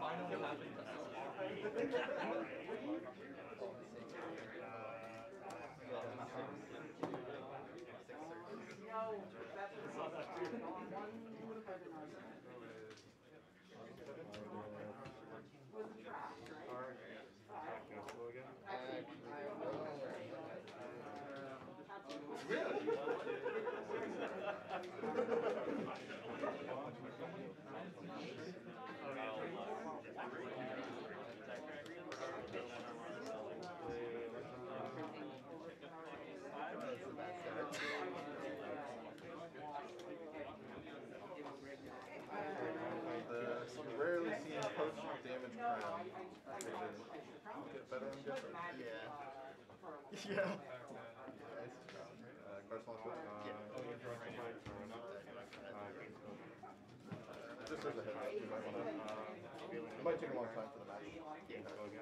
Rarely seen post damage crown. Get better and different. Yeah. Yeah. Nice crown. Carson just as a heads up, you might want to. It might take a long time for the match. Yeah. Go again.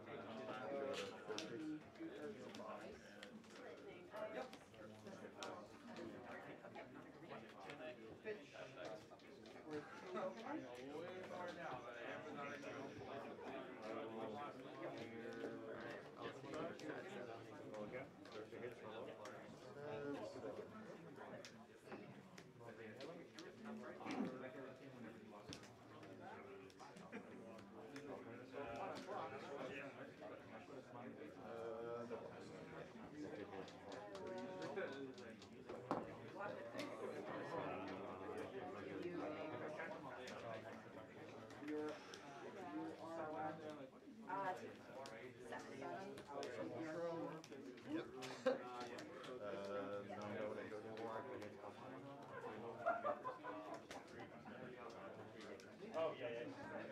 Oh, yeah, yeah.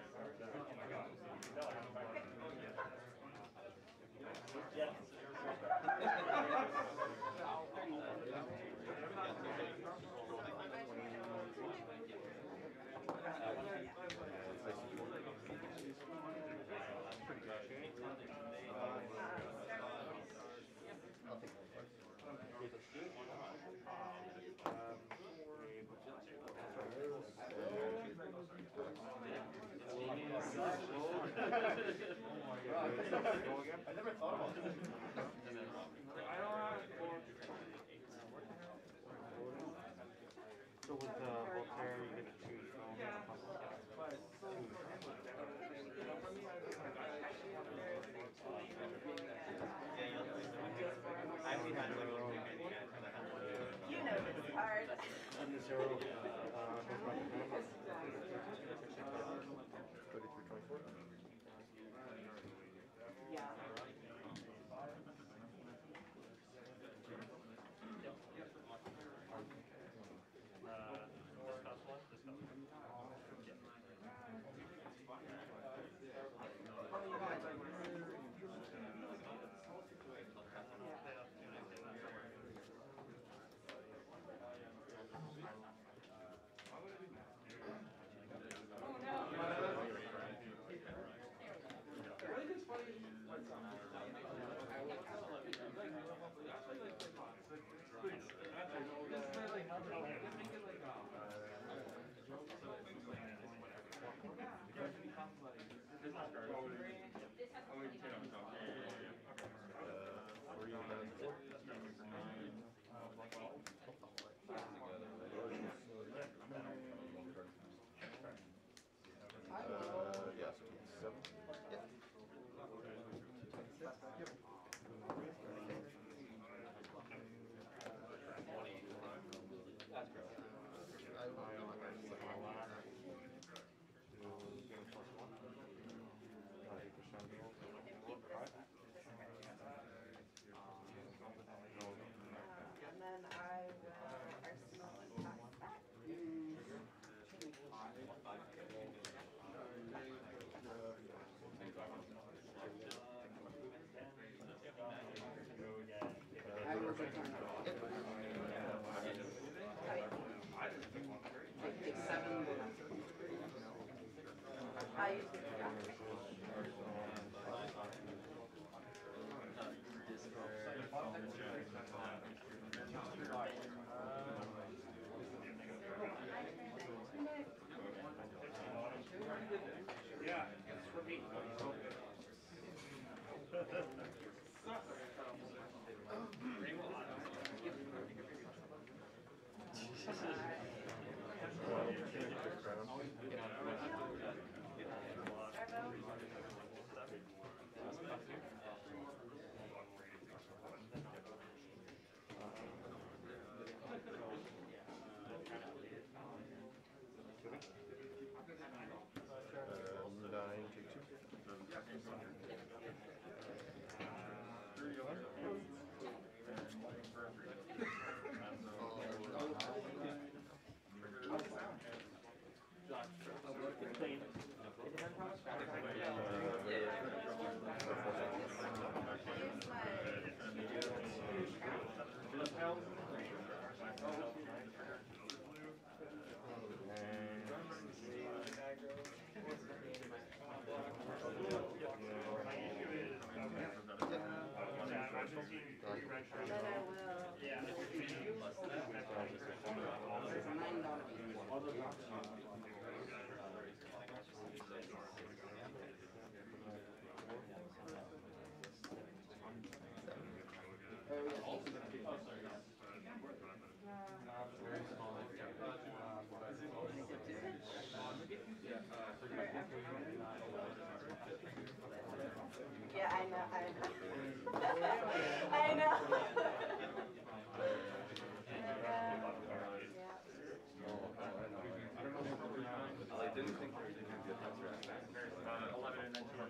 I'll take I never thought about this. So with Voltaire, you get to choose from You know it's hard. and the zero. 23-24. Yeah. Discuss one? Discuss one. Yeah, so 7. Yep. That's great. I will And then I will Arsenal and pass back. Take 7. I usually Yeah. Nine, take two. Yeah, I know. I know. I didn't think there was going to be a tester at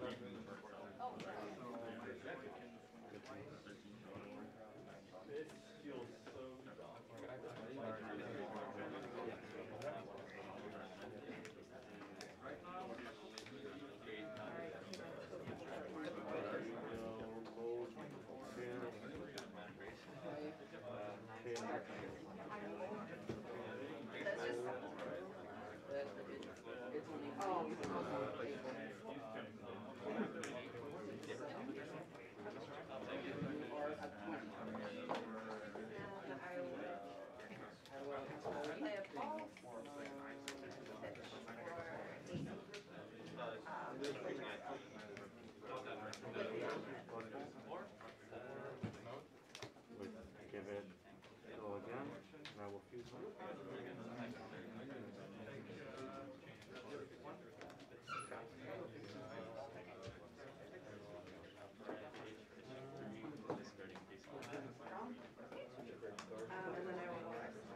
Give it a go again, and I will fuse it. And then I will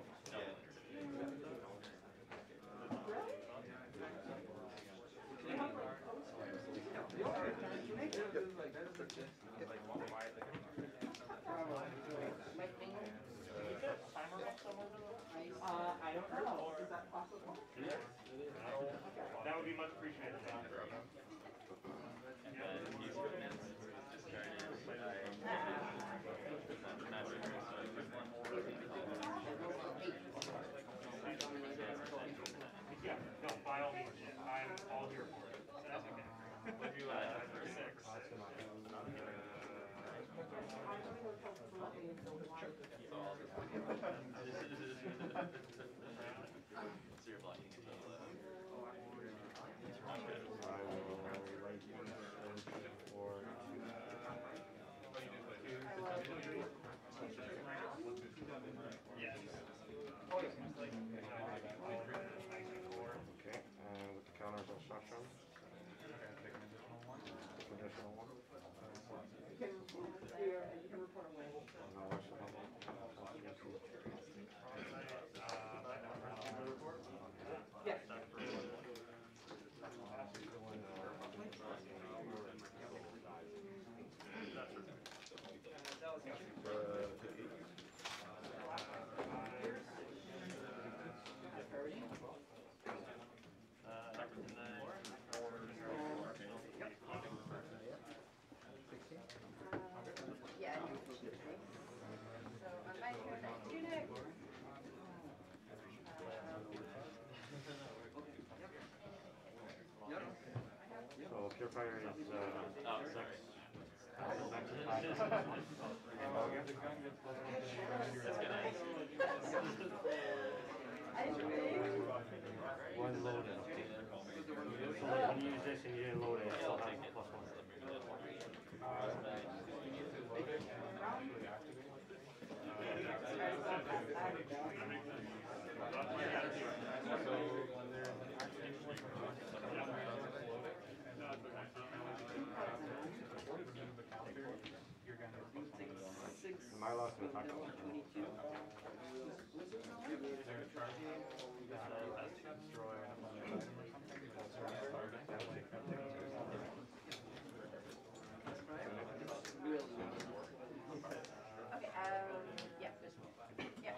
I don't know. Is that possible? That would be much appreciated. Yeah, no, by all means, I'm all here for it. So that's okay. Would you for 6? Yes. Okay, and with the counters instruction. Additional one. You can report away. Yes. Yeah. So on my turn, I do next. So purifier is 6. One loaded. So when you use this and you didn't load it, it still has a +1. bylaws to attack them. Okay, yeah. Yeah.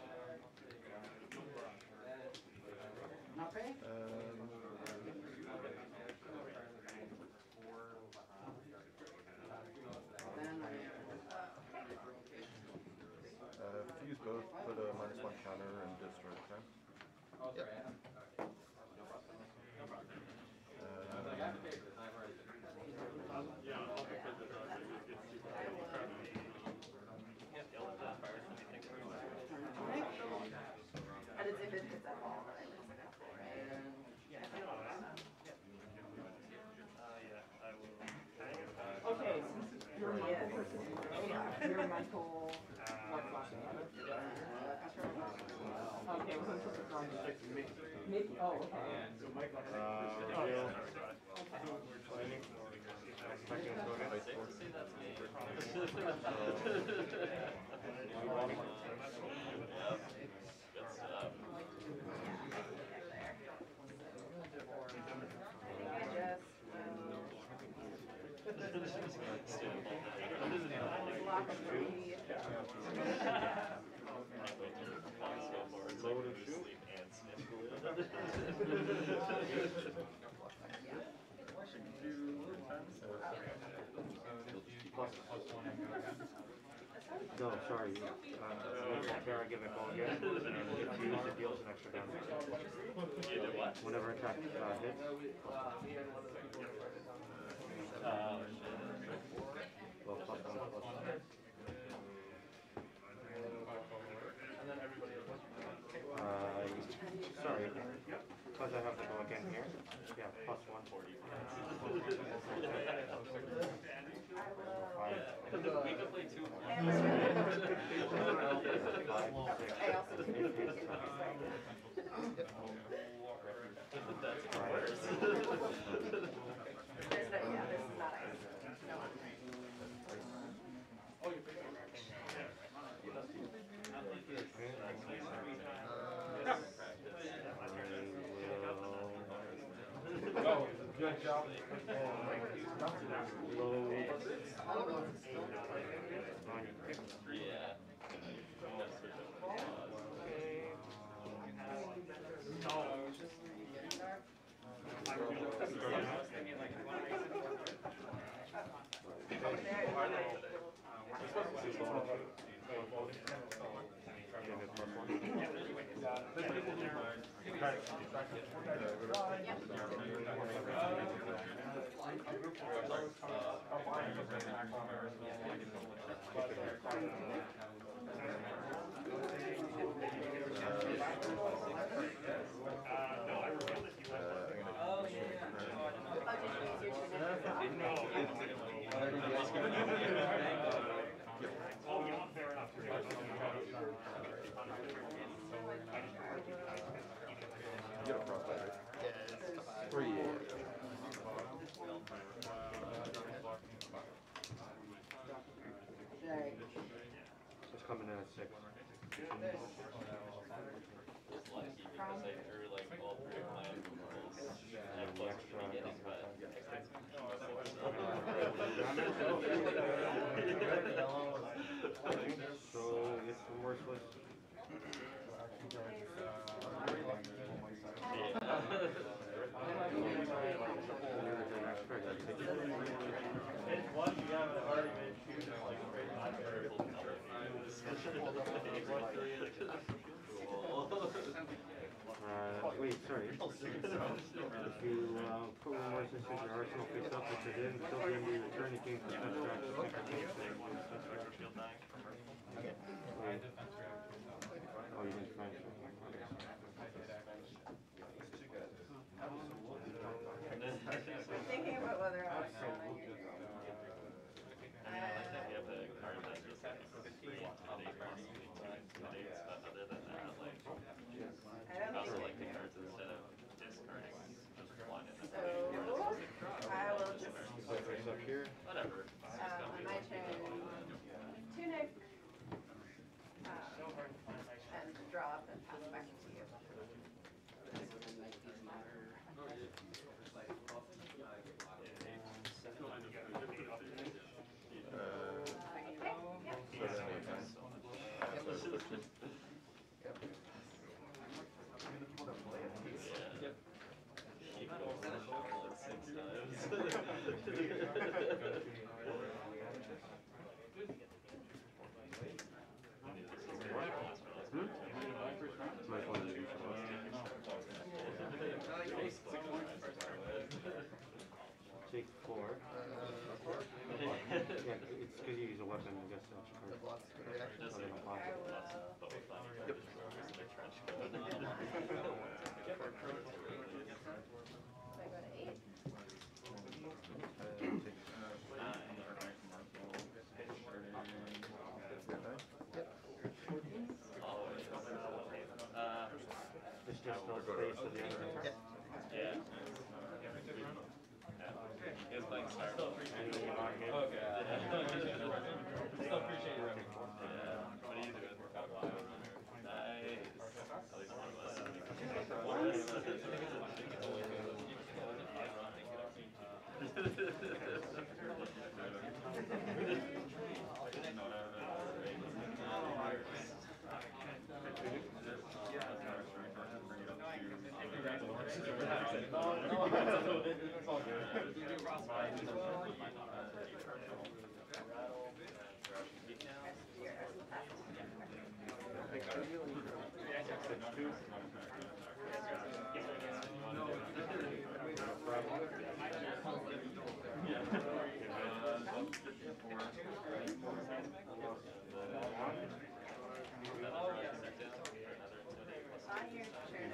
If you use both, put a -1 counter and destroy the turn. Yep. And it's if it hits that ball that I lose it up, right? Okay, since you're you're Michael, what's last name? Okay, well, who's supposed to draw Mickey, oh, okay. Bill. Expecting to go again. Block of three. Load and shoot. No, sorry. Tara, give it a go again. If you use it, deals an extra damage. Whenever attack hits. Well, +1/+1. Sorry. Because I have to go again here. Yeah, +140. We could play 2 more. I also do. That's worse. There's no, yeah, this is not ice. No. Oh, good job. You got a frostbite, right? Yeah. 3. It's coming in at 6. Just lucky because I drew like all 3 of my rules at close to the beginning, but So it's remorseless. Wait, sorry. If you put remorseless into your arsenal face up, which is in, until the end of your turn, you can put that back to Oh, you didn't finish it. I'm thinking about whether I was going to. I mean, I like that we have a card that just like free today possibly dates, but other than that, like I also like the cards instead of discarding just one and then I will just, Up here. whatever. on my turn, tunic, Might want to do Take 4. Yeah, it's because you use a weapon, I guess. Lots of reactions. Just like I will. both on your trench coat. So I go to 8. It's just no space of the other. Yeah. He was playing Star Wars. Okay. Still appreciate your effort. Yeah. What do you do with Nice. At least one of us. It's all good. On your turn.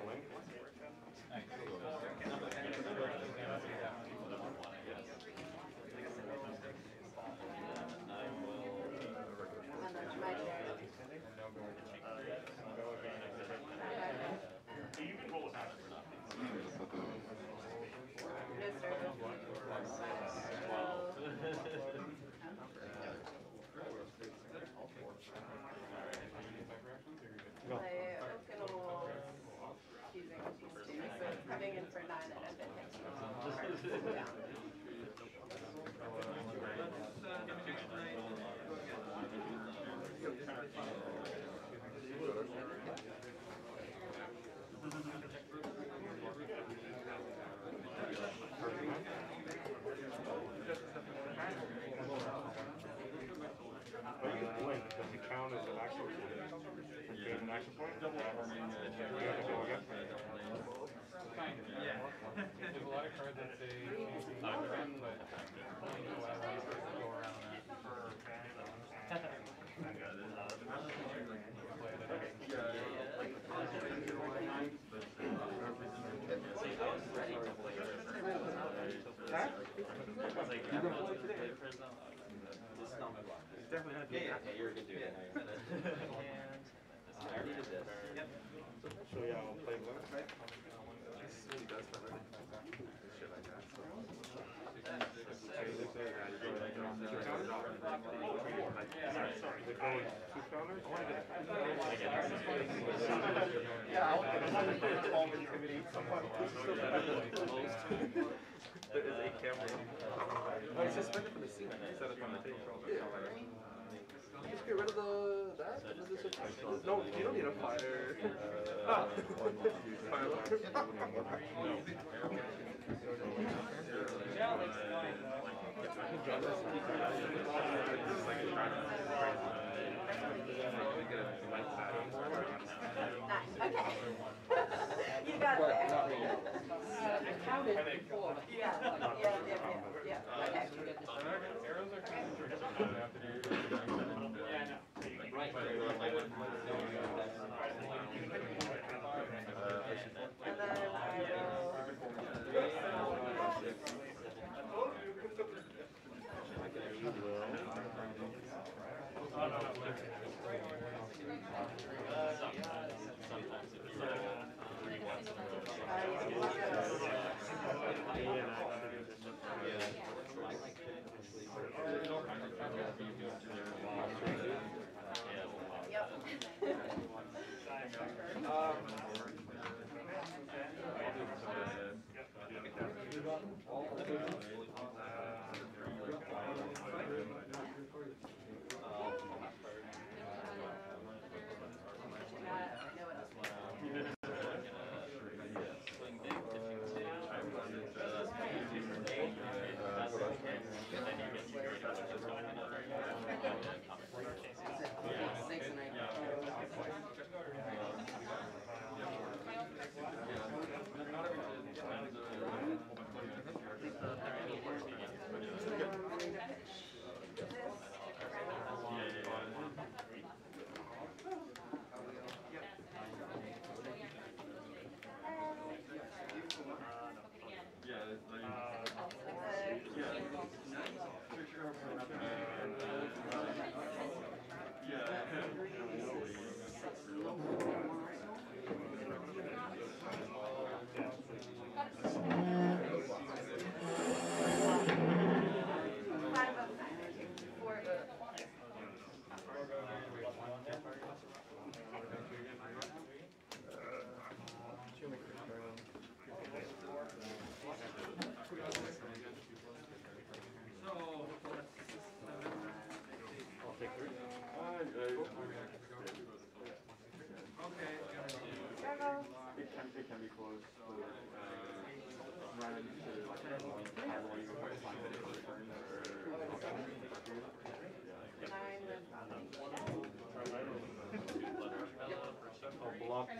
And then my turn. Play Okino's using these 2, so it's coming in for 9 and I've been hit. Yeah. Does it count as an action point? An action point? You have to go again? Yeah. There's a lot of cards that say but only go around Definitely not. Yeah, you're a good dude. I already did this. Yep. So yeah, I'll play one. This really does for everything. Shit like that. So. Sorry, they're going 2 counters? Yeah, I'll intimidate someone. There is a camera. Oh, it's suspended from the ceiling. Set it on the table. Yeah. Just get rid of that. No, you don't need a fire. Fire alarm. Okay. You got there. I counted before. Yeah. Okay. arrows are kind of traditional. You have to do yeah, no. Right. And then I Sometimes if you roll 3 ones in a row.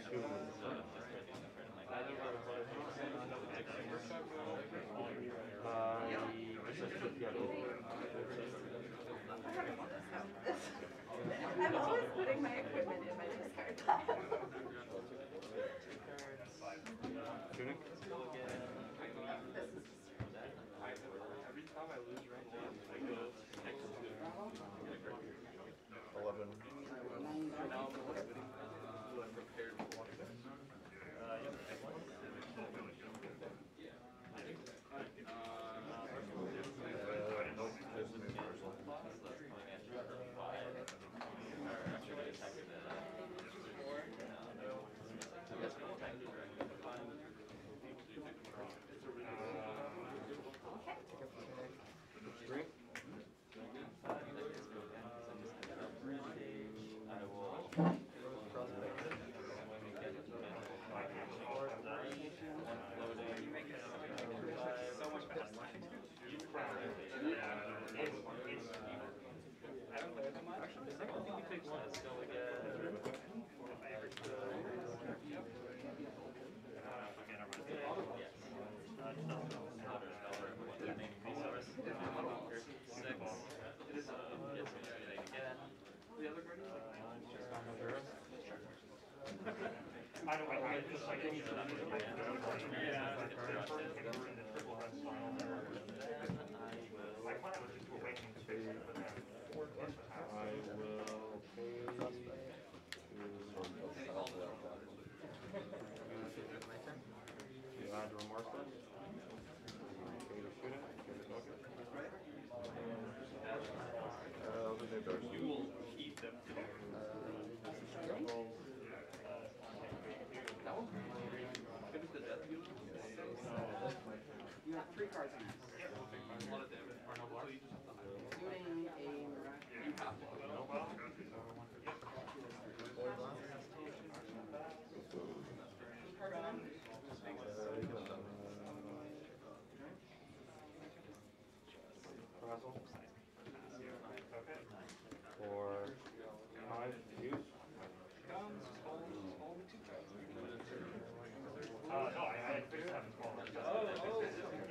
I'm always putting my equipment in my discard pile. Tunic? Every time I lose rank, I go next to 11. Now I'm prepared for one thing. Nope, just me Drink? I don't know, I just like any of them. I thought it was just awakening space, but then I will pay you add remorseless. Pay to shoot it, give it okay. You will keep them. You have 3 cards in this. Shooting For 5 use. No, I had 6, 7, 12.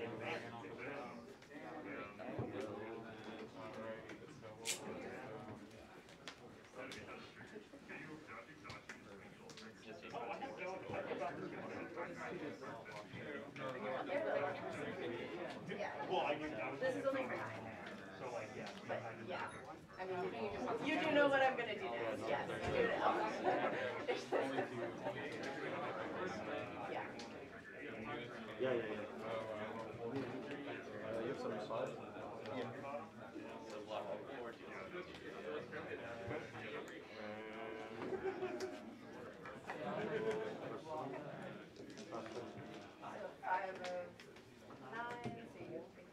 Well, I knew that was. This is only for 9. So like, yeah. But yeah, I mean, you do know what I'm gonna do next. Yes, you do know. Yeah. Yeah. you have some side? Yeah. So 5 of 9, so you pick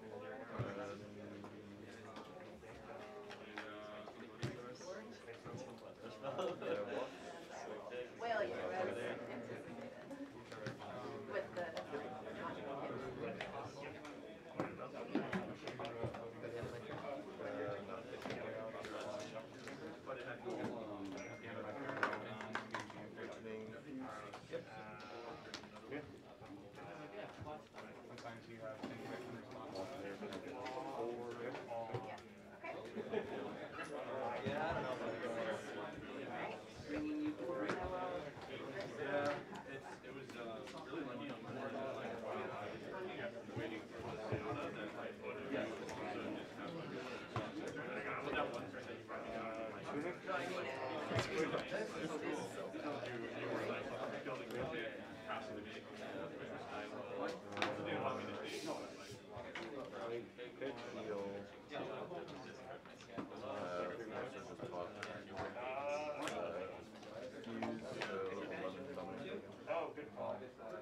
4. Well, yeah, that's anticipated. With the Sometimes you have intuition response. Yeah, I don't know if bringing you forward. I will. Yeah, it was really lucky on board. Waiting for yes. No, I mean, Oh, good call.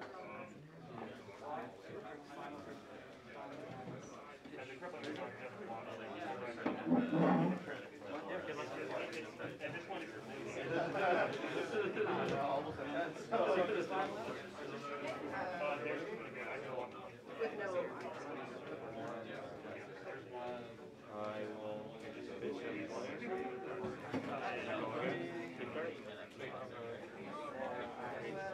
And the crippling is on the other one. And this one is with no I will fish and play.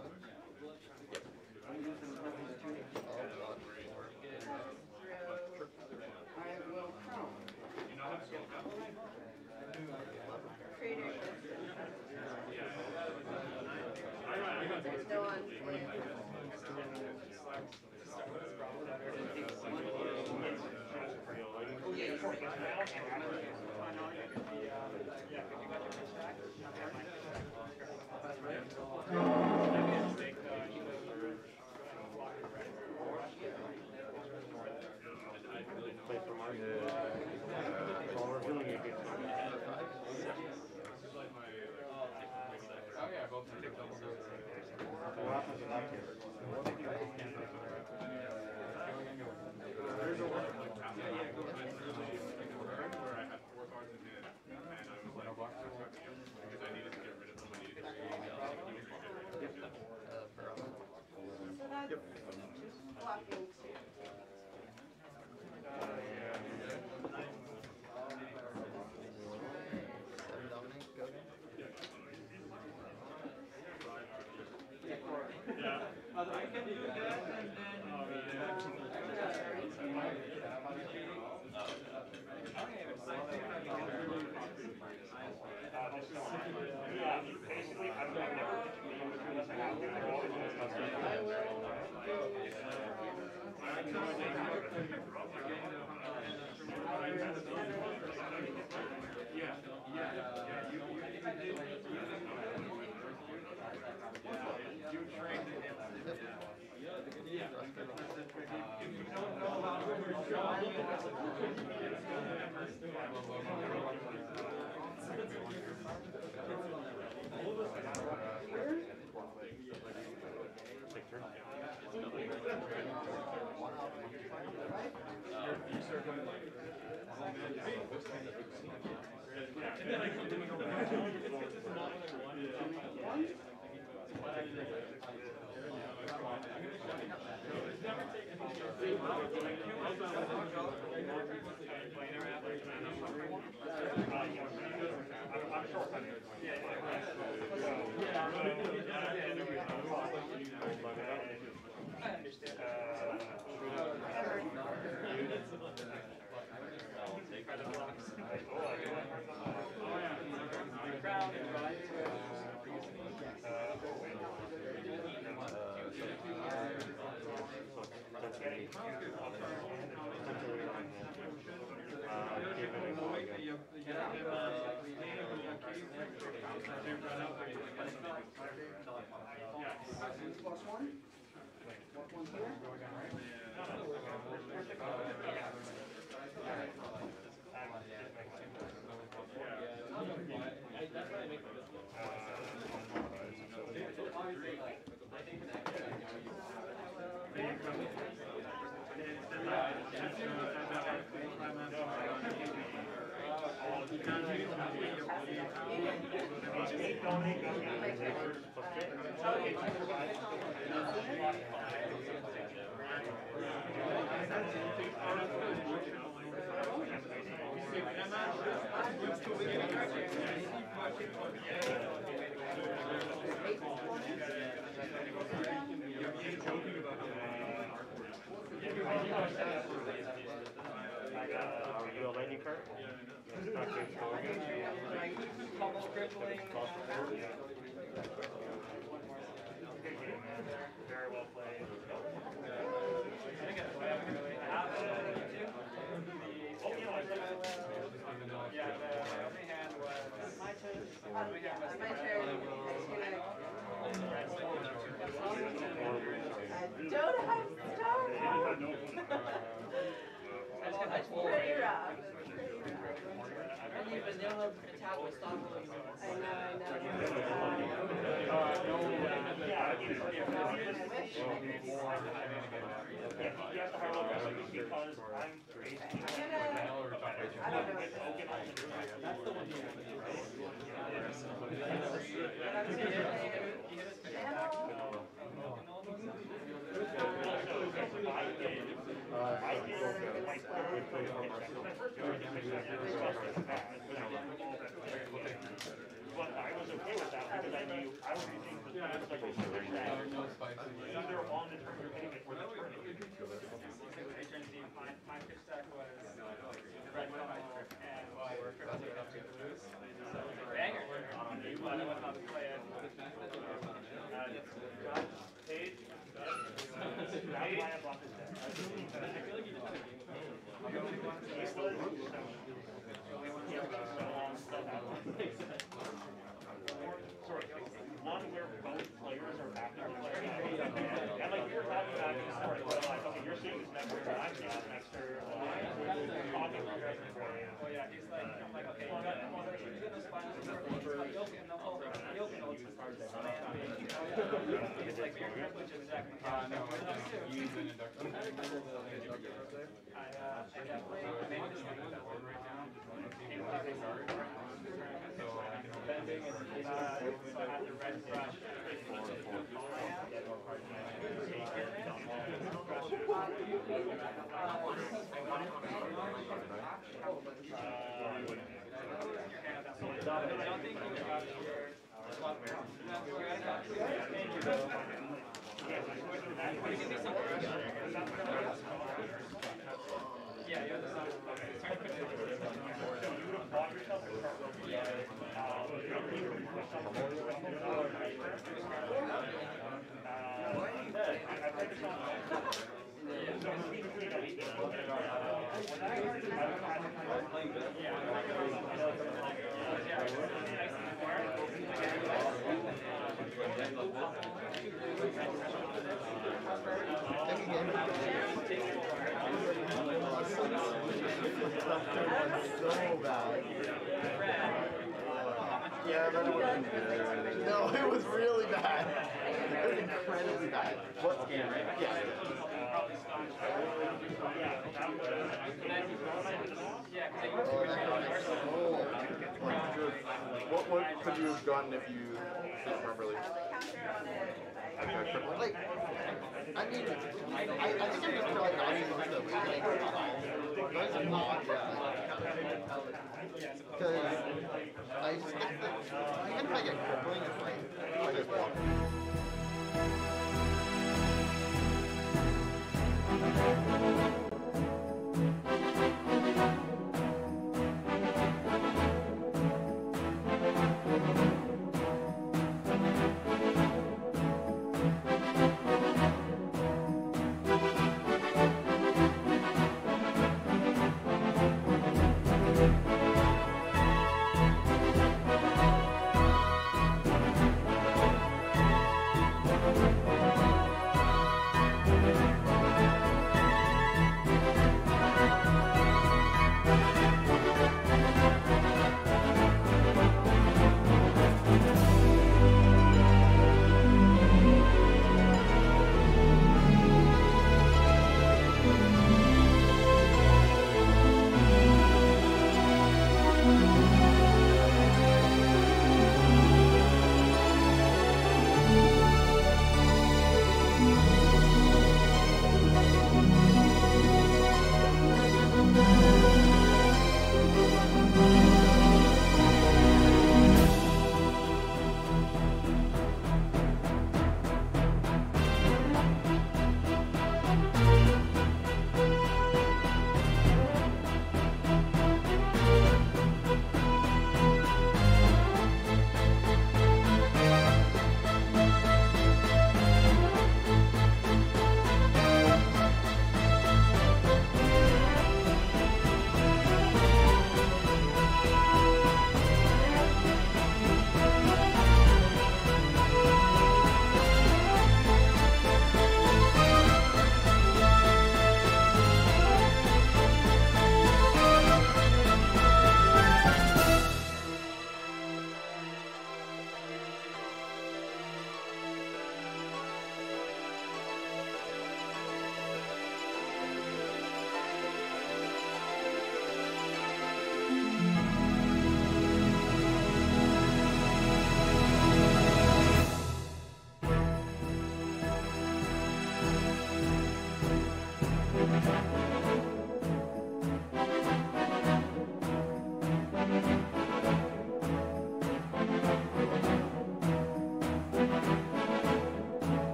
I will count. Creator there's no one. Play for Mark. Well, we're doing a good time. Oh yeah, both take double goes. What happens in that case? There's a one like where I had 4 cards in hand, and I was like, because I needed to get rid of them. I needed to So that's blocking two. Very well played. Pretty rough. I didn't even know how attack was stopping. I know. But I was okay with that because I knew I was using the No spicy. Either on the turn you're hitting it or the turn. My pitch stack was red funnel and triple zero to lose. So banger. But I wasn't about to play it. Page. One where both players are active players. And like we were talking about in the story, where like, okay, you're seeing this next turn, I'm seeing this next turn. Oh yeah, he's like, I'm like, okay, you got those finals. It's like your privilege is exactly. Use an induction. I definitely made this one that word right now. So I can Bending and so I have the red brush. I don't think you got your yeah, you have the sun. Yeah, but it wasn't good. No, it was really bad. It was incredibly bad. What game, right? Yeah. What could you have gotten if you did properly? Like, I mean, I think I'm just probably not even going to panic at all. Those are not, because I just get the, even if I get crippling, it's like, I just walk